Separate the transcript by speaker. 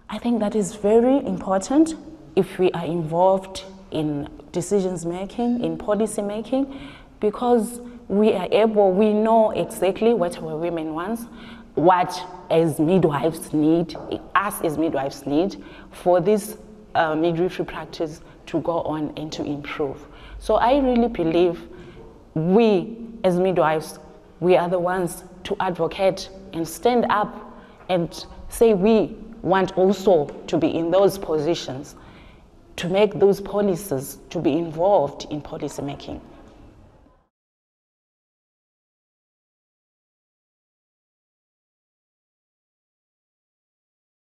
Speaker 1: I think that is very important if we are involved in decisions making, in policy making, because we know exactly what our women want, what as midwives need, us as midwives need for this midwifery practice to go on and to improve. So I really believe we as midwives, we are the ones to advocate and stand up and say we want also to be in those positions, to make those policies, to be involved in policy making.